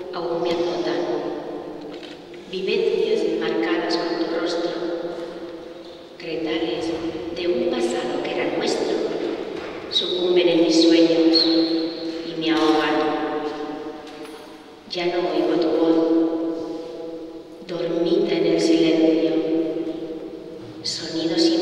aún me azotan. Vivencias enmarcadas con tu rostro, retales de un pasado que era nuestro, sucumben en mis sueños y me ahogan. Ya no oigo tu voz, dormita en el silencio, sonidos